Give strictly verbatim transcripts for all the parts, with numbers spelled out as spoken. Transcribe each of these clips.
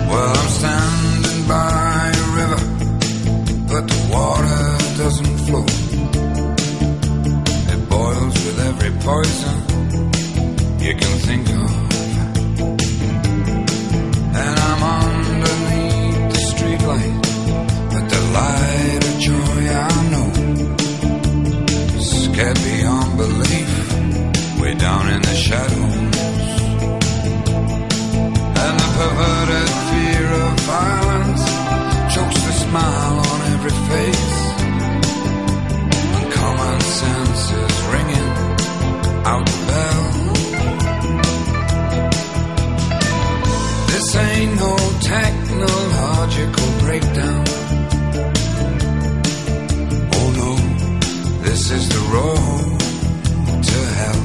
Well, I'm standing by a river, but the water doesn't flow. It boils with every poison you can think of. And I'm underneath the streetlight, but the light of joy I know, scared beyond belief, way down in the shadows. And the perverted fear of violence chokes the smile on every face, and common sense is ringing out the bell. This ain't no technological breakdown. Oh no, this is the road to hell.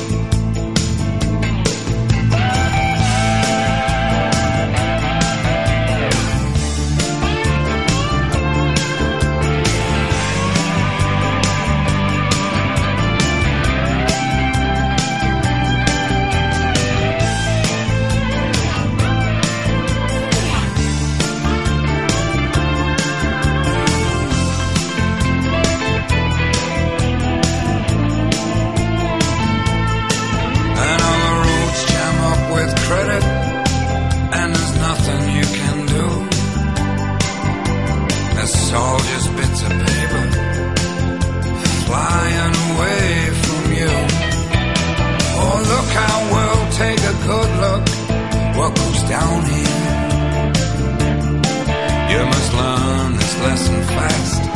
It's all just bits of paper flying away from you. Oh, look how we'll take a good look what goes down here. You must learn this lesson fast.